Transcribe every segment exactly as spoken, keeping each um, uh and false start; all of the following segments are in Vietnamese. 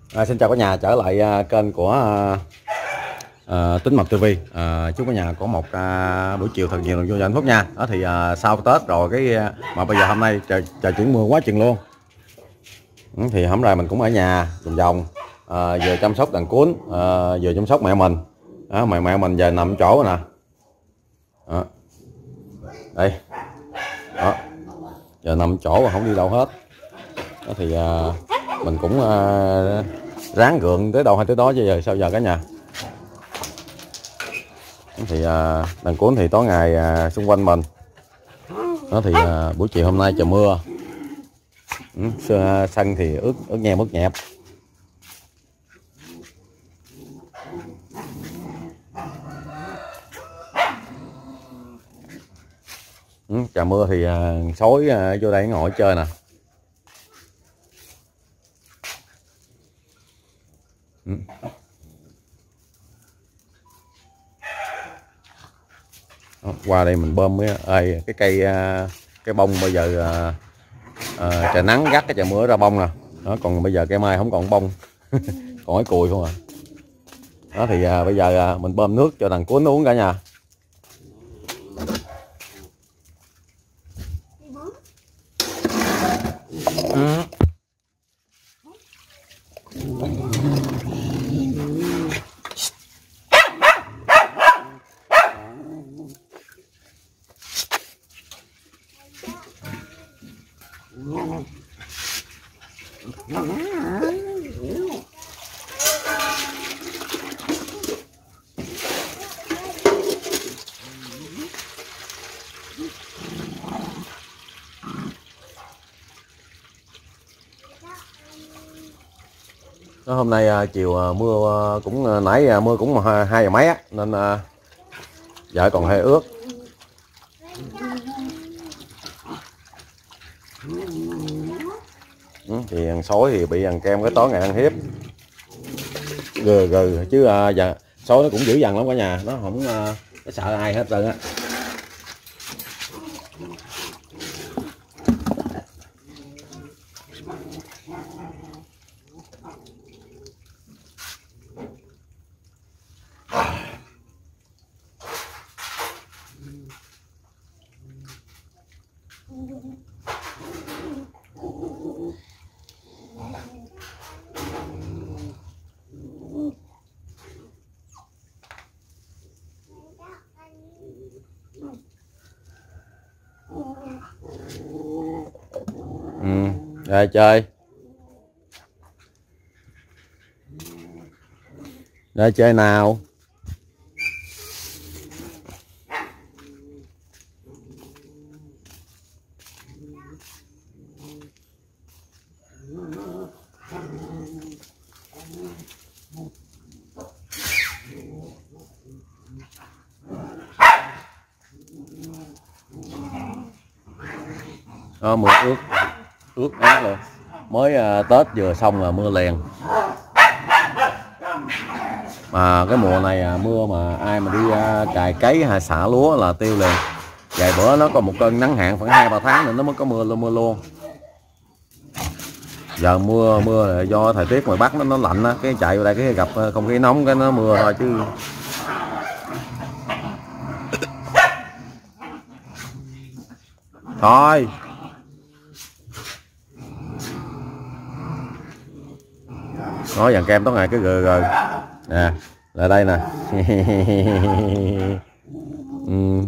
À, xin chào cả nhà, trở lại uh, kênh của uh, uh, Tính Mật ti vi. uh, chúc cả nhà có một uh, buổi chiều thật nhiều niềm vui và hạnh phúc nha. Đó thì uh, sau Tết rồi cái uh, mà bây giờ hôm nay trời, trời chuyển mưa quá chừng luôn. Ừ, thì hôm nay mình cũng ở nhà vòng vòng, uh, vừa chăm sóc đàn cuốn, uh, vừa chăm sóc mẹ mình. Đó, mẹ mẹ mình giờ nằm chỗ rồi nè. Đó. Đây. Đó. Giờ nằm chỗ mà không đi đâu hết. Đó thì uh, mình cũng uh, ráng gượng tới đâu hay tới đó chứ giờ sao giờ cả nhà. Thì à, đàn cuốn thì tối ngày à, xung quanh mình. Đó thì à, buổi chiều hôm nay trời mưa, ừ, sân thì ướt ướt nhem ướt nhẹp. Ừ, trời mưa thì à, sói à, vô đây ngồi chơi nè. Ừ. Đó, qua đây mình bơm cái ơi, cái cây cái bông bây giờ à, à, trời nắng gắt cái trời mưa ra bông nè. Đó, còn bây giờ cây mai không còn bông còn cái cùi không à. Đó thì à, bây giờ à, mình bơm nước cho đàn cuốn uống cả nhà. Ừ. Đó, hôm nay à, chiều à, mưa à, cũng à, nãy à, mưa cũng hai, hai giờ mấy á, nên à, vợ còn hơi ướt. Ừ, thì ăn sói thì bị ăn kem cái tối ngày ăn hiếp gừ gừ chứ à, giờ sói nó cũng dữ dằn lắm cả nhà, nó không à, nó sợ ai hết trơn á. Ừ, ra chơi ra chơi nào. Đó, mưa ướt ướt át luôn, mới à, Tết vừa xong là mưa liền. Mà cái mùa này à, mưa mà ai mà đi à, cày cấy hay xả lúa là tiêu liền. Vài bữa nó có một cơn nắng hạn khoảng hai ba tháng nữa nó mới có mưa luôn mưa luôn. Giờ mưa mưa là do thời tiết ngoài Bắc nó nó lạnh á, cái chạy vào đây cái gặp không khí nóng cái nó mưa thôi chứ. Thôi nói dàn kem tối ngày cái gừ gừ nè, lại đây nè. Ừ.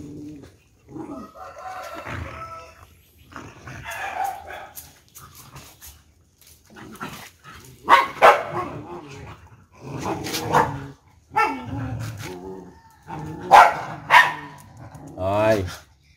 Rồi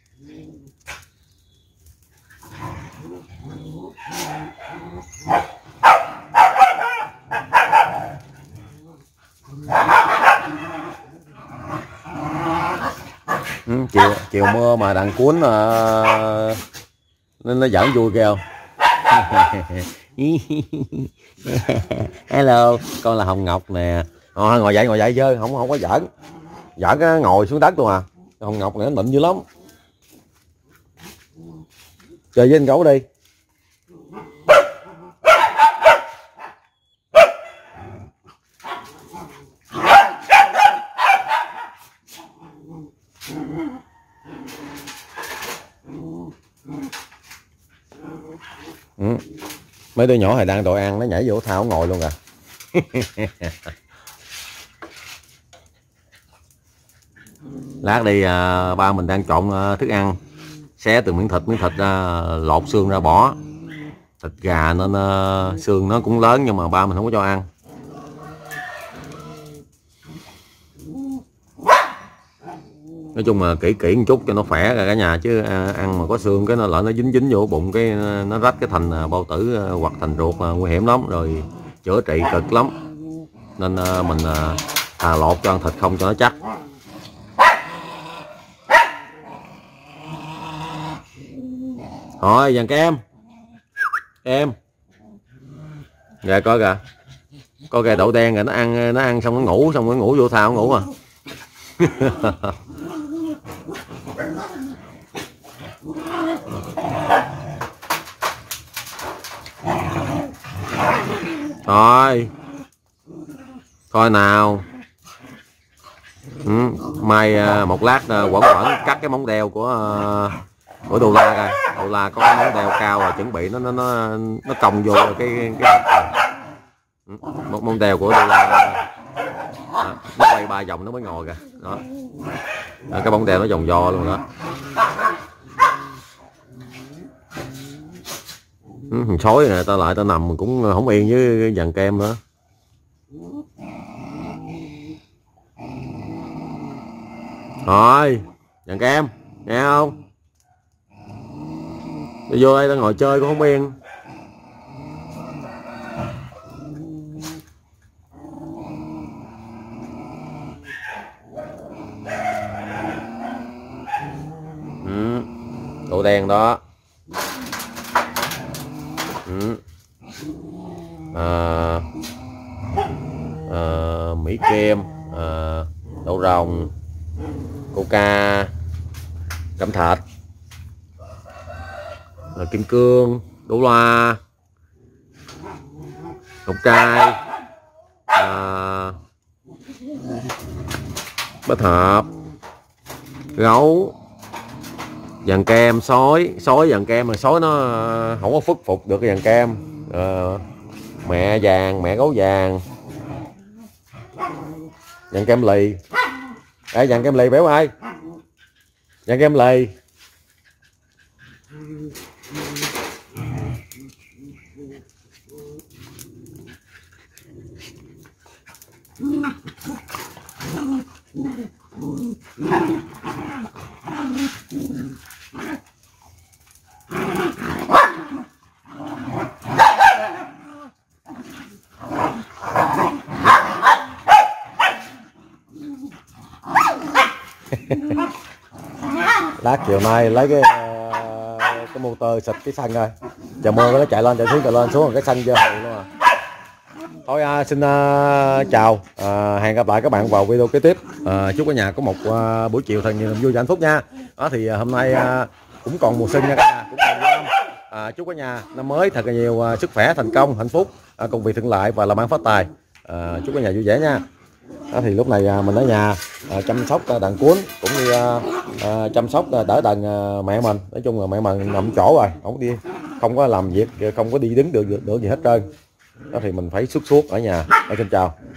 ừ, chiều chiều mưa mà đàn cuốn uh, nên nó giỡn vui kêu. Hello, con là Hồng Ngọc nè. À, ngồi dậy ngồi dậy chơi, không không có giỡn. Giỡn cái ngồi xuống đất luôn à. Hồng Ngọc này nó nịnh dữ lắm. Chơi với anh gấu đi. Mấy đứa nhỏ này đang đòi ăn, nó nhảy vô thao ngồi luôn à. Lát đi à, ba mình đang trộn à, thức ăn, xé từ miếng thịt miếng thịt ra, lột xương ra bỏ. Thịt gà nên uh, xương nó cũng lớn nhưng mà ba mình không có cho ăn. Nói chung là kỹ kỹ một chút cho nó khỏe ra cả nhà, chứ uh, ăn mà có xương cái nó lỡ nó dính dính vô bụng cái nó rách cái thành uh, bao tử uh, hoặc thành ruột uh, nguy hiểm lắm, rồi chữa trị cực lắm. Nên uh, mình uh, thà lột cho ăn thịt không cho nó chắc. Thôi dàn kem em dạ coi kìa, coi kìa đậu đen rồi nó ăn nó ăn xong nó ngủ, xong nó ngủ vô thao ngủ à. Thôi coi nào. Ừ, mai một lát quẩn quẩn cắt cái móng đeo của của đô la coi. Đô la có cái móng đeo cao rồi, chuẩn bị nó nó nó nó cong vô cái cái một móng đeo của đô la. Đó, nó quay ba vòng nó mới ngồi kìa. Đó. Đó, cái móng đeo nó vòng vo luôn đó. Ừ, sói nè, ta lại ta nằm cũng không yên với dàn kem nữa. Rồi dàn kem nghe không, đi vô đây ta ngồi chơi cũng không yên. Ừ, đậu đen đó. Ừ. À, à, Mỹ kem, à, đậu rồng, coca, cẩm thạch, à, kim cương, đỗ loa, ngọc trai, à, bách hợp, gấu, dàn kem, sói. Sói dàn kem mà sói nó không có phức phục được cái dàn kem. À, mẹ vàng, mẹ gấu vàng, dàn kem lì. Đây dàn kem lì béo ơi, dàn kem lì. Lát chiều nay lấy cái cái motor xịt cái xanh rồi, chờ mưa nó chạy lên chạy xuống chạy lên xuống cái xanh dơ luôn à. Thôi à, xin à, chào, à, hẹn gặp lại các bạn vào video kế tiếp. À, chúc cả nhà có một à, buổi chiều thật nhiều niềm vui và hạnh phúc nha. Đó thì à, hôm nay à, cũng còn mùa xuân nha cả nhà, cũng còn năm. À, chúc cả nhà năm mới thật là nhiều à, sức khỏe, thành công, hạnh phúc, à, công việc thuận lợi và làm ăn phát tài. À, chúc cả nhà vui vẻ nha. Đó thì lúc này à, mình ở nhà à, chăm sóc à, đàn cuốn cũng như à, à, chăm sóc à, đỡ đàn à, mẹ mình. Nói chung là mẹ mình nằm chỗ rồi, không đi, không có làm việc, không có đi đứng được được, được gì hết trơn. Đó thì mình phải suốt suốt ở nhà. Xin chào.